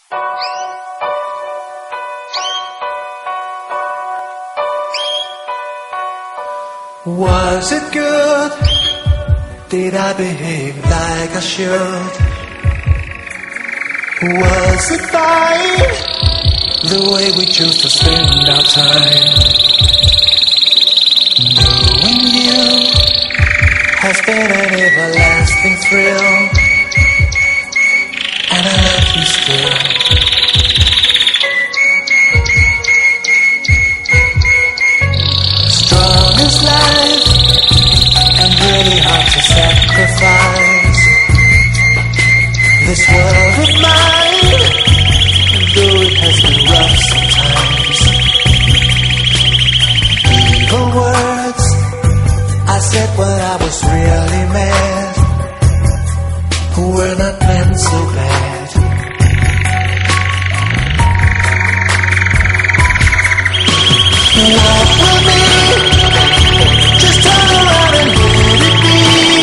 Was it good? Did I behave like I should? Was it fine, the way we chose to spend our time? Knowing you has been an everlasting thrill, and I love you still. Strong as life and really hard to sacrifice. This world of mine, though it has been rough sometimes. Evil words I said when I was really mad were not meant so bad. Walk with me, just turn around and let it be.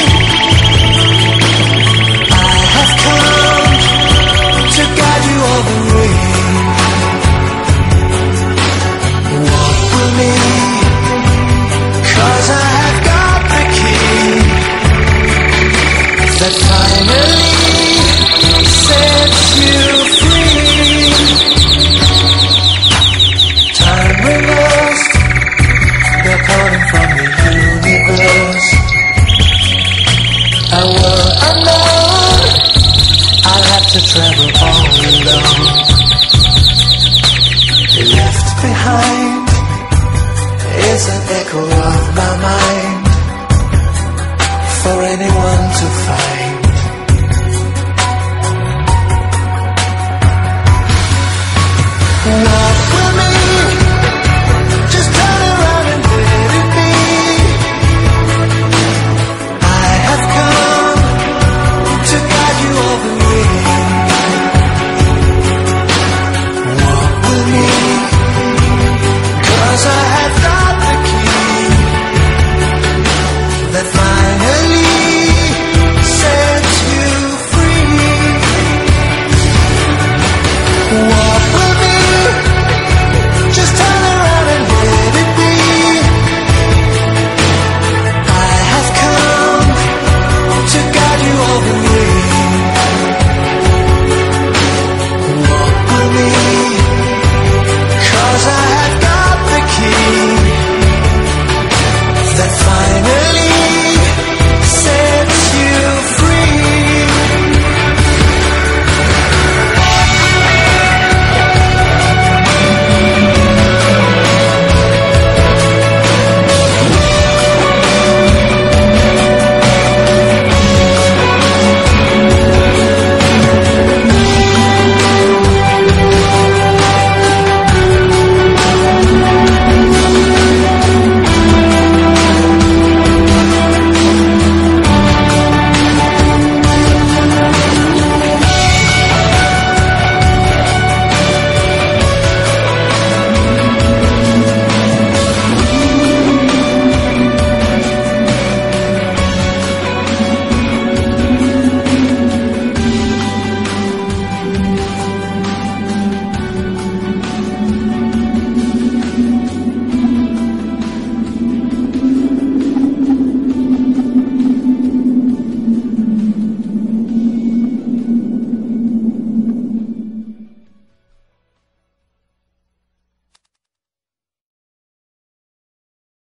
I have come to guide you all the way. Walk with me, 'cause I have got the key that finally sets you free. Time reversed, they're calling from the universe. A world unknown, I'll have to travel all alone. Left behind is an echo of my mind for anyone to find.